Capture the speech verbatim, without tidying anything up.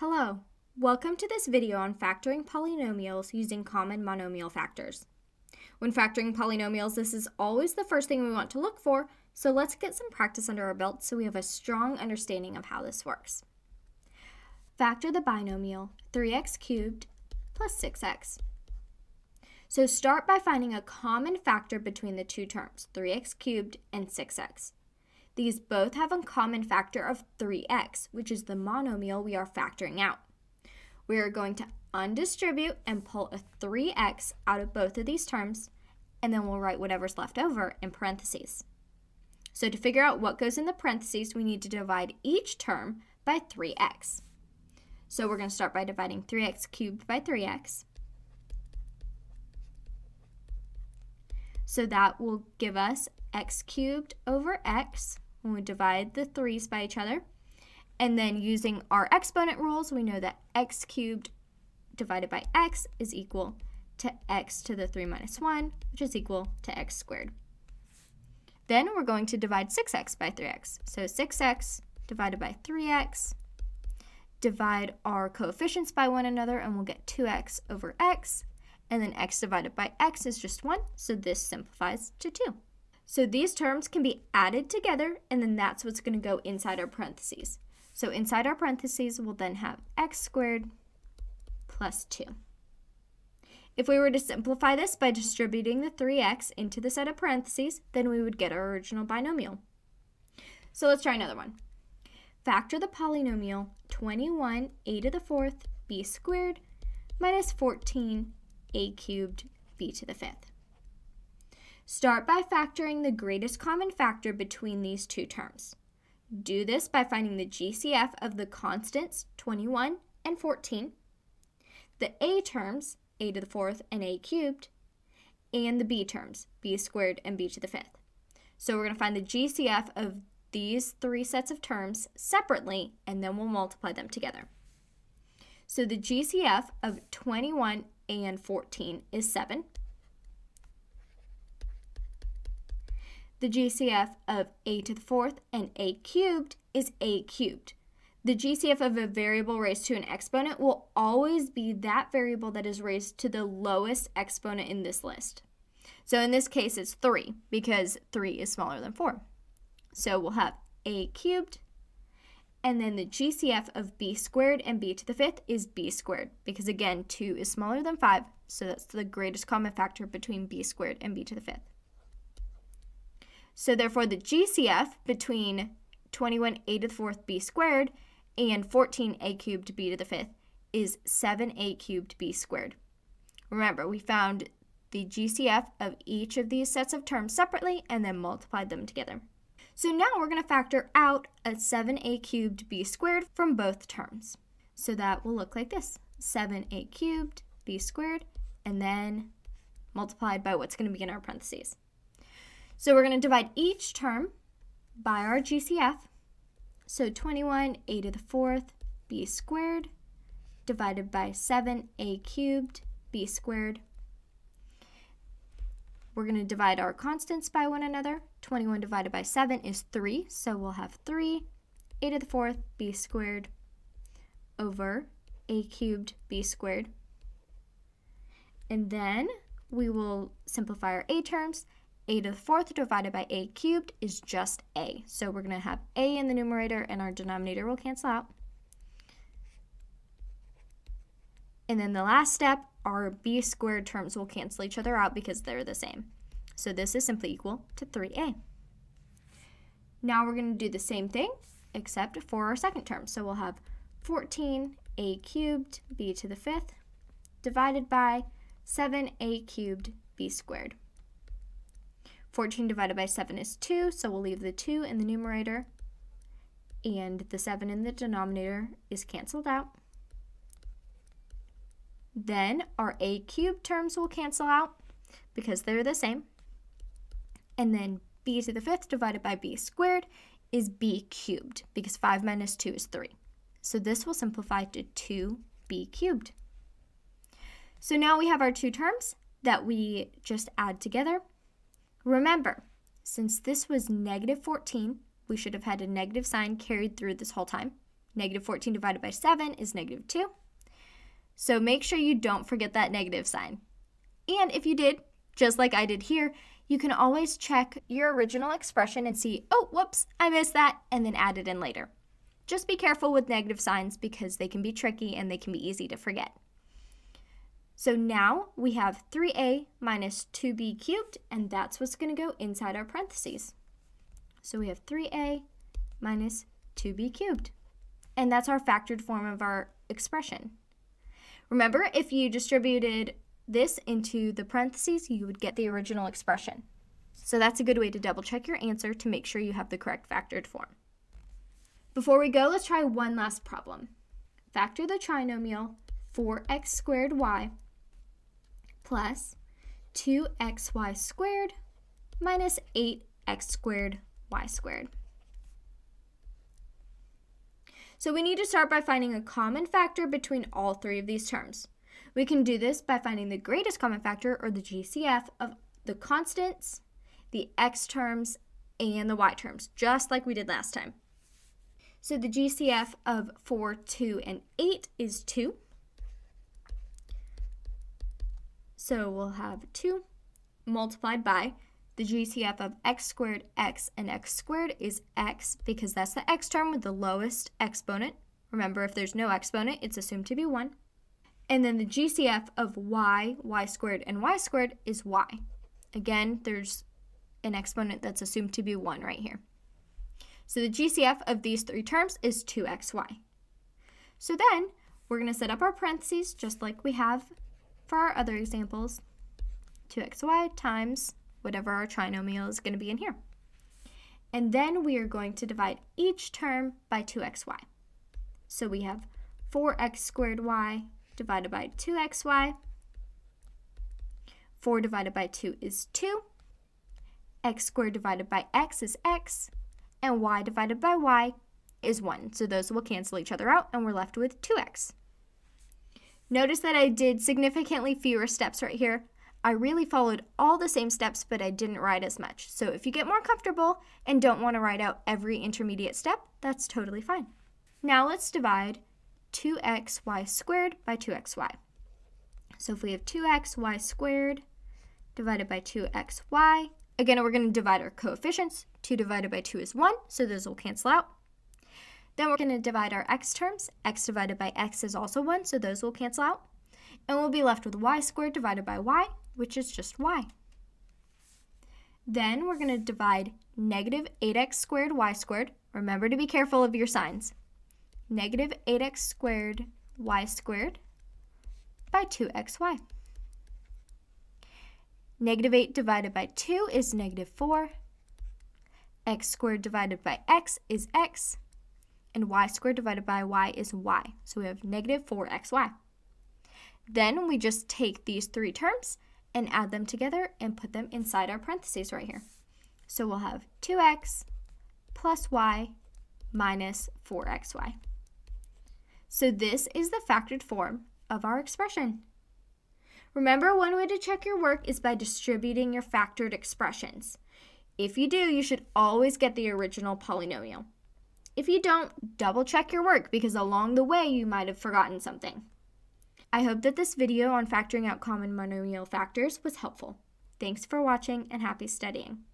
Hello, welcome to this video on factoring polynomials using common monomial factors. When factoring polynomials, this is always the first thing we want to look for, so let's get some practice under our belt so we have a strong understanding of how this works. Factor the binomial three x cubed plus six x. So start by finding a common factor between the two terms, three x cubed and six x. These both have a common factor of three x, which is the monomial we are factoring out. We are going to undistribute and pull a three x out of both of these terms, and then we'll write whatever's left over in parentheses. So to figure out what goes in the parentheses, we need to divide each term by three x. So we're going to start by dividing three x cubed by three x. So that will give us x cubed over x when we divide the threes by each other. And then using our exponent rules, we know that x cubed divided by x is equal to x to the three minus one, which is equal to x squared. Then we're going to divide six x by three x. So six x divided by three x, divide our coefficients by one another, and we'll get two x over x. And then x divided by x is just one, so this simplifies to two. So these terms can be added together, and then that's what's going to go inside our parentheses. So inside our parentheses, we'll then have x squared plus two. If we were to simplify this by distributing the three x into the set of parentheses, then we would get our original binomial. So let's try another one. Factor the polynomial twenty-one a to the fourth b squared minus fourteen a cubed b to the fifth. Start by factoring the greatest common factor between these two terms. Do this by finding the G C F of the constants twenty-one and fourteen, the a terms, a to the fourth and a cubed, and the b terms, b squared and b to the fifth. So we're going to find the G C F of these three sets of terms separately, and then we'll multiply them together. So the G C F of twenty-one and fourteen is seven. The G C F of a to the fourth and a cubed is a cubed. The G C F of a variable raised to an exponent will always be that variable that is raised to the lowest exponent in this list. So in this case, it's three, because three is smaller than four. So we'll have a cubed, and then the G C F of b squared and b to the fifth is b squared, because again, two is smaller than five, so that's the greatest common factor between b squared and b to the fifth. So therefore, the G C F between twenty-one a to the fourth b squared and fourteen a cubed b to the fifth is seven a cubed b squared. Remember, we found the G C F of each of these sets of terms separately and then multiplied them together. So now we're going to factor out a seven a cubed b squared from both terms. So that will look like this, seven a cubed b squared, and then multiplied by what's going to be in our parentheses. So we're going to divide each term by our G C F. So twenty-one a to the fourth b squared divided by seven a cubed b squared. We're going to divide our constants by one another. twenty-one divided by seven is three, so we'll have three a to the fourth b squared over a cubed b squared. And then we will simplify our a terms. A to the fourth divided by a cubed is just a. So we're going to have a in the numerator, and our denominator will cancel out. And then the last step, our b squared terms will cancel each other out because they're the same. So this is simply equal to three a. Now we're going to do the same thing, except for our second term. So we'll have fourteen a cubed b to the fifth divided by seven a cubed b squared. fourteen divided by seven is two, so we'll leave the two in the numerator, and the seven in the denominator is canceled out. Then our a cubed terms will cancel out because they're the same. And then b to the fifth divided by b squared is b cubed, because five minus two is three. So this will simplify to two b cubed. So now we have our two terms that we just add together. Remember, since this was negative fourteen, we should have had a negative sign carried through this whole time. Negative fourteen divided by seven is negative two. So make sure you don't forget that negative sign. And if you did, just like I did here, you can always check your original expression and see, oh, whoops, I missed that, and then add it in later. Just be careful with negative signs because they can be tricky and they can be easy to forget. So now we have three a minus two b cubed, and that's what's going to go inside our parentheses. So we have three a minus two b cubed. And that's our factored form of our expression. Remember, if you distributed this into the parentheses, you would get the original expression. So that's a good way to double check your answer to make sure you have the correct factored form. Before we go, let's try one last problem. Factor the trinomial four x squared y plus two x y squared minus eight x squared y squared. So we need to start by finding a common factor between all three of these terms. We can do this by finding the greatest common factor, or the G C F, of the constants, the x terms, and the y terms, just like we did last time. So the G C F of four, two, and eight is two. So we'll have two multiplied by the G C F of x squared, x, and x squared is x, because that's the x term with the lowest exponent. Remember, if there's no exponent, it's assumed to be one. And then the G C F of y, y squared, and y squared is y. Again, there's an exponent that's assumed to be one right here. So the G C F of these three terms is two x y. So then we're going to set up our parentheses just like we have for our other examples. two x y times whatever our trinomial is going to be in here. And then we are going to divide each term by two x y. So we have four x squared y divided by two x y. four divided by two is two. X squared divided by x is x. And y divided by y is one. So those will cancel each other out, and we're left with two x. Notice that I did significantly fewer steps right here. I really followed all the same steps, but I didn't write as much. So if you get more comfortable and don't want to write out every intermediate step, that's totally fine. Now let's divide two x y squared by two x y. So if we have two x y squared divided by two x y, again, we're going to divide our coefficients. two divided by two is one, so those will cancel out. Then we're going to divide our x terms. X divided by x is also one, so those will cancel out. And we'll be left with y squared divided by y, which is just y. Then we're going to divide negative eight x squared y squared. Remember to be careful of your signs. Negative eight x squared y squared by two x y. Negative eight divided by two is negative four. X squared divided by x is x. And y squared divided by y is y. So we have negative four x y. Then we just take these three terms and add them together and put them inside our parentheses right here. So we'll have two x plus y minus four x y. So this is the factored form of our expression. Remember, one way to check your work is by distributing your factored expressions. If you do, you should always get the original polynomial. If you don't, double check your work because along the way you might have forgotten something. I hope that this video on factoring out common monomial factors was helpful. Thanks for watching and happy studying.